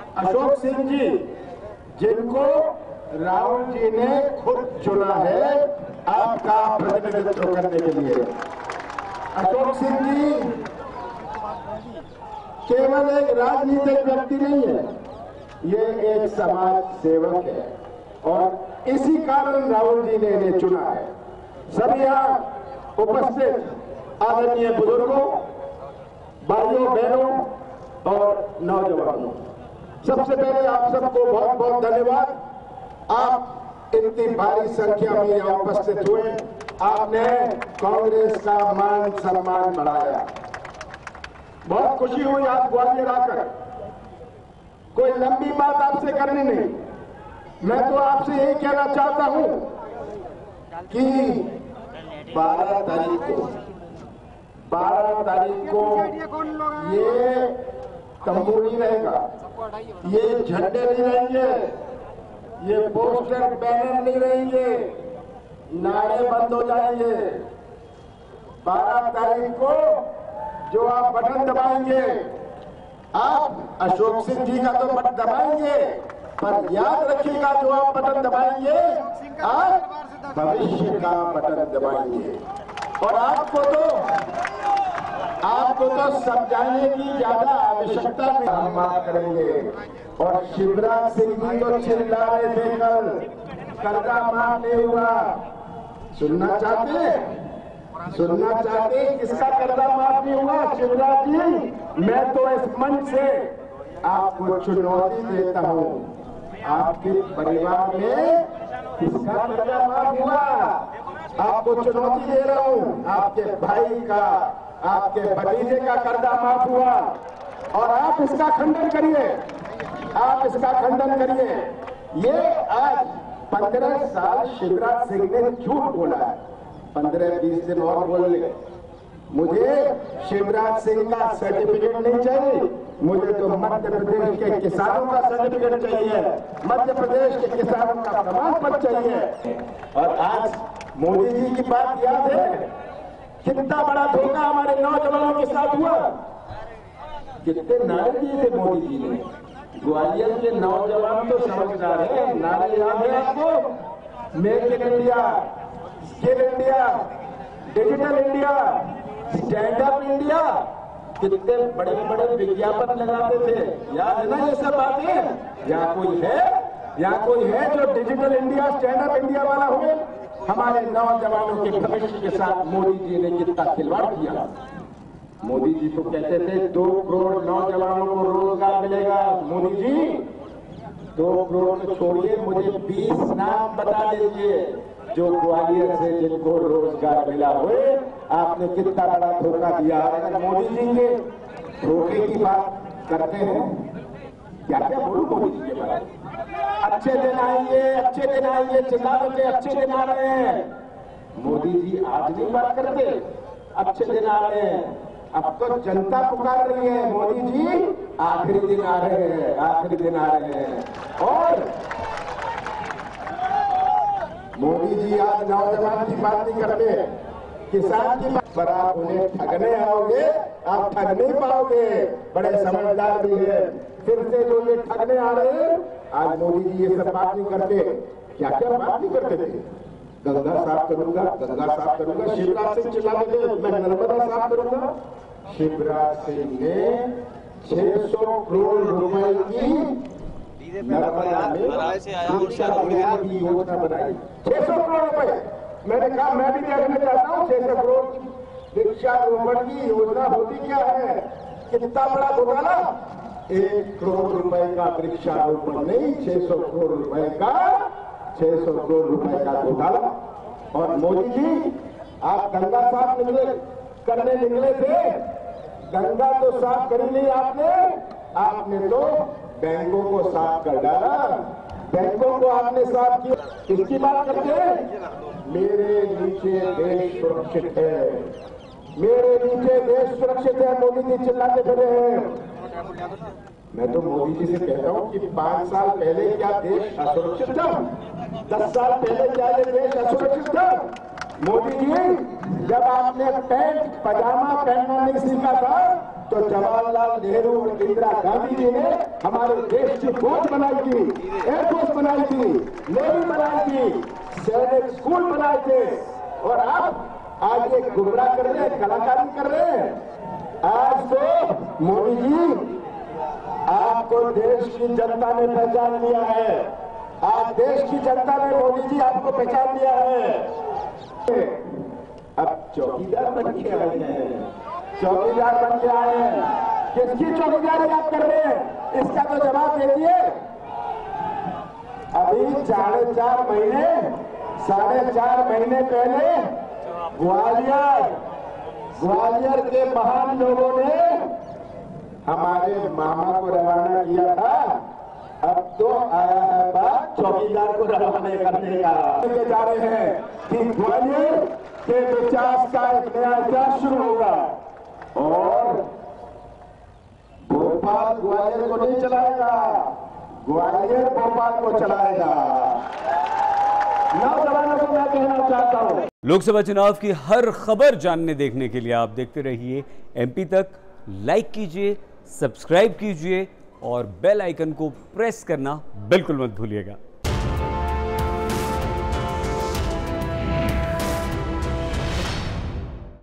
अशोक सिंह जी, जिनको राहुल जी ने खुद चुना है आपका प्रतिनिधित्व करने के लिए। अशोक सिंह जी केवल एक राजनीतिक व्यक्ति नहीं है, ये एक समाज सेवक है और इसी कारण राहुल जी ने इन्हें चुना है। सभी यहाँ उपस्थित आदरणीय बुजुर्गों, भाइयों बहनों और नौजवानों, सबसे पहले आप सबको बहुत बहुत धन्यवाद। आप इतनी भारी संख्या में यहाँ उपस्थित हुए, आपने कांग्रेस का मान सम्मान बढ़ाया। बहुत खुशी हुई आप ग्वालियर आकर। कोई लंबी बात आपसे करनी नहीं, मैं तो आपसे यही कहना चाहता हूं कि 12 तारीख को ये तंबू नहीं रहेगा, ये झंडे नहीं रहेंगे, ये पोस्टर बैनर नहीं रहेंगे, नारे बंद हो जाएंगे। 12 तारीख को जो आप बटन दबाएंगे, आप अशोक सिंह जी का तो बटन दबाएंगे, पर याद रखिएगा जो आप बटन दबाएंगे आप भविष्य का बटन दबाएंगे। और आपको तो समझाने की ज्यादा आवश्यकता नहीं, हम बात करेंगे। और शिवराज सिंह जी तो चिल्ला रहे थे कल का माफ नहीं हुआ। सुनना चाहते किसका कर्जा माफ नहीं हुआ? शिवराज जी, मैं तो इस मंच से आपको चुनौती देता हूं, आपके परिवार में किसका कर्जा माफ हुआ? आपको चुनौती दे रहा हूं, आपके भाई का, आपके भतीजे का कर्जा माफ हुआ और आप इसका खंडन करिए, आप इसका खंडन करिए। ये आज 15 साल शिवराज सिंह ने झूठ बोला है, 15-20 दिन और बोल ले। मुझे शिवराज सिंह का सर्टिफिकेट नहीं चाहिए, मुझे तो मध्य प्रदेश के किसानों का सर्टिफिकेट चाहिए, मध्य प्रदेश के किसानों का प्रमाण पत्र चाहिए। और आज मोदी जी की बात याद है, कितना बड़ा धोखा हमारे नौजवानों के साथ हुआ। कितने नारे दिए थे मोदी जी ने। ग्वालियर के नौजवान तो समझदार है, नारे याद है आपको? Make in India, skill India, digital India, stand up India, कितने बड़े बड़े विज्ञापन लगाते थे, याद है ना ये सब बातें? यहाँ कोई है जो digital India, stand up India वाला हुए? हमारे नौजवानों के भविष्य के साथ मोदी जी ने कितना खिलवाड़ किया। मोदी जी तो कहते थे 2 करोड़ नौजवानों को रोजगार मिलेगा। मोदी जी 2 करोड़ को छोड़िए, मुझे 20 नाम बता दीजिए जो ग्वालियर से जिनको रोजगार मिला हुए। आपने कितना बड़ा धोखा दिया। अगर मोदी जी के धोखे की बात करते हैं, क्या क्या बोलूं मोदी जी के बारे में? अच्छे दिन आएंगे, चिल्ला के अच्छे दिन आ रहे हैं। मोदी जी आज नहीं बात करते, अच्छे दिन आ रहे हैं। अब तो जनता पुकार रही है, मोदी जी आखिरी दिन आ रहे हैं। और मोदी जी आज नौजवान की बात नहीं करते, किसान की बात पर आप उन्हें ठगने आओगे, आप ठग नहीं पाओगे। बड़े समझदार भी है, फिर से जो ये ठगने आ रहे हैं, आज मोदी जी ये सब बात नहीं करते। क्या क्या बात नहीं करते थे? गंगा साफ करूंगा, शिवराज सिंह चिल्लाते थे मैं नर्मदा साफ करूंगा। शिवराज सिंह ने 600 करोड़ रुपए की नर्मदा में शिक्षा की योजना बनाई। 600 करोड़ रुपए। मैंने कहा मैं भी देखना चाहता हूँ 600 करोड़ वृक्षारोपण की योजना होती क्या है। कितना बड़ा घोटाला, 1 करोड़ रुपए का वृक्षारोपण नहीं, 600 करोड़ रुपए का घोटाला। और मोदी जी आप गंगा साफ करने निकले थे, गंगा तो साफ करी नहीं आपने तो बैंकों को साफ कर डाला। बैंकों को आपने साफ किया, इसकी बात करते हैं। मेरे नीचे देश सुरक्षित है, मेरे नीचे देश सुरक्षित है, मोदी जी चिल्लाते फिरे हैं। मैं तो मोदी जी से कहता हूं कि 5 साल पहले क्या देश असुरक्षित था? 10 साल पहले क्या ये देश असुरक्षित था? मोदी जी, जब आपने पैंट पजामा पहनना नहीं सीखा था तो जवाहरलाल नेहरू और इंदिरा गांधी जी ने हमारे देश की फौज बनाई थी, एयरफोर्स बनाई थी, नेवी बनाई थी, सैनिक स्कूल बनाए थे। और आप आज ये गुमराह कर रहे हैं, कलाकारी कर रहे हैं। आज तो मोदी जी, आपको देश की जनता ने पहचान लिया है। आज देश की जनता ने मोदी जी आपको पहचान लिया है। अब चौकीदार बन के आए हैं, चौकीदार बन के आए हैं। किसकी चौकीदारी आप कर रहे हैं, इसका तो जवाब दे दिए। अभी 4.5 महीने पहले ग्वालियर के महान लोगों ने हमारे मामा को रवाना किया था। अब तो आया है बात चौकीदार को रवाना करने का। जा रहे हैं कि ग्वालियर के विकास का एक नया इतिहास शुरू होगा और भोपाल ग्वालियर को नहीं चलाएगा, ग्वालियर भोपाल को चलाएगा। नौजवानों को मैं कहना चाहता हूं, लोकसभा चुनाव की हर खबर जानने देखने के लिए आप देखते रहिए MP तक। लाइक कीजिए, सब्सक्राइब कीजिए और बेल आइकन को प्रेस करना बिल्कुल मत भूलिएगा।